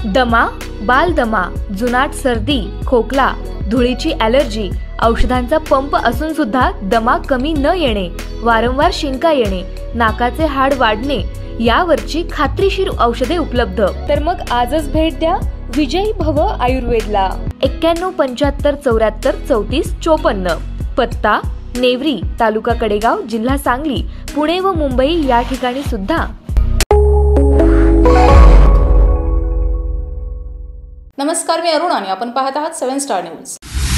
दमा, बालदमा, जुनाट सर्दी, खोकला, धुळीची ॲलर्जी, औषधांचा पंप असून सुद्धा दमा कमी न येणे, वारंवार शिंका येणे, नाकाचे हाड वाढणे यावरची खात्रीशीर औषधे उपलब्ध। तर मग आजच भेट द्या विजयी भव आयुर्वेदला। 91 75 74 34 54। पत्ता नेवरी, तालुका कडेगाव, जिल्हा सांगली, पुणे व मुंबई या ठिकाणी सुद्धा। नमस्कार, मी अरुण आणि आपण पाहत आहात 7 स्टार न्यूज।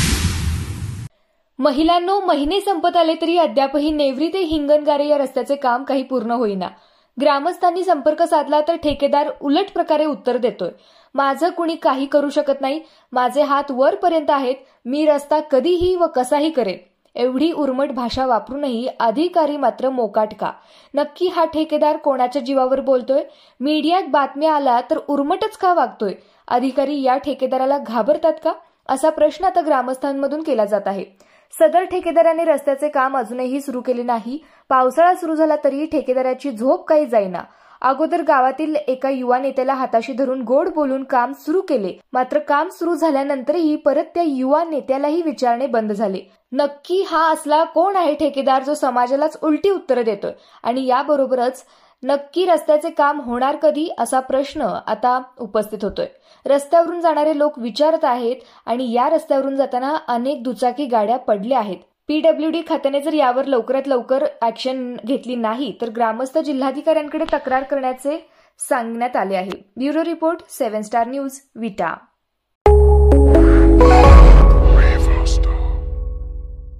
महिलांनो, महिने संपत आले तरी अद्यापही नेवरी ते हिंगणगारे या रस्त्याचे काम काही पूर्ण होईना। ग्रामस्थांनी संपर्क साधला तर ठेकेदार उलट प्रकारे उत्तर देतोय, माझं कुणी काही करू शकत नाही, माझे हात वरपर्यंत आहेत, मी रस्ता कधीही व कसाही करेन। एवढी उर्मट भाषा वापरूनही अधिकारी मात्र मोकाट का? नक्की हा ठेकेदार कोणाच्या जीवावर बोलतोय? मीडियात बातम्या आला तर उर्मटच का वागतोय? अधिकारी या ठेकेदाराला घाबरतात का? असा प्रश्न आता ग्रामस्थांमधून केला जात आहे। सदर ठेकेदाराने रस्त्याचे काम अजूनही सुरू केले नाही। पावसाळा सुरू झाला तरी ठेकेदाराची झोप काही जाईना। अगोदर गावातील एका युवा नेत्याला हाताशी धरून गोड बोलून काम सुरू केले, मात्र काम सुरू झाल्यानंतरही परत त्या युवा नेत्यालाही विचारणे बंद झाले। नक्की हा असला कोण आहे ठेकेदार जो समाजालाच उलटी उत्तरं देतोय? आणि याबरोबरच नक्की रस्त्याचे काम होणार कधी असा प्रश्न आता उपस्थित होतोय। रस्त्यावरून जाणारे लोक विचारत आहेत आणि या रस्त्यावरून जाताना अनेक दुचाकी गाड्या पडल्या आहेत। पीडब्ल्यूडी खात्याने जर यावर लवकरात लवकर ऍक्शन घेतली नाही तर ग्रामस्थ जिल्हाधिकाऱ्यांकडे तक्रार करण्याचे सांगण्यात आले आहे। ब्युरो रिपोर्ट 7 स्टार न्यूज, विटा।